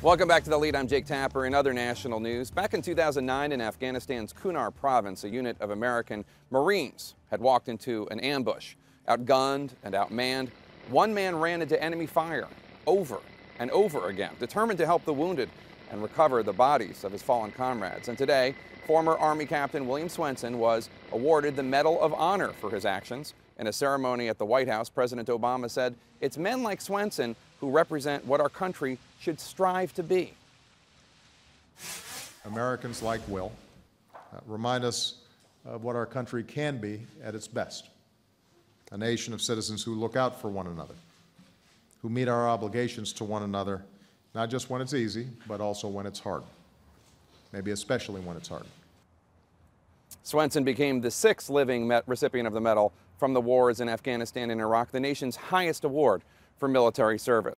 Welcome back to The Lead. I'm Jake Tapper. In other national news, back in 2009 in Afghanistan's Kunar province, a unit of American Marines had walked into an ambush. Outgunned and outmanned, one man ran into enemy fire over and over again, determined to help the wounded and recover the bodies of his fallen comrades. And today, former Army Captain William Swenson was awarded the Medal of Honor for his actions. In a ceremony at the White House, President Obama said, "It's men like Swenson who represent what our country should strive to be." Americans like Will remind us of what our country can be at its best. A nation of citizens who look out for one another, who meet our obligations to one another, not just when it's easy, but also when it's hard, maybe especially when it's hard. Swenson became the sixth living recipient of the medal from the wars in Afghanistan and Iraq, the nation's highest award for military service.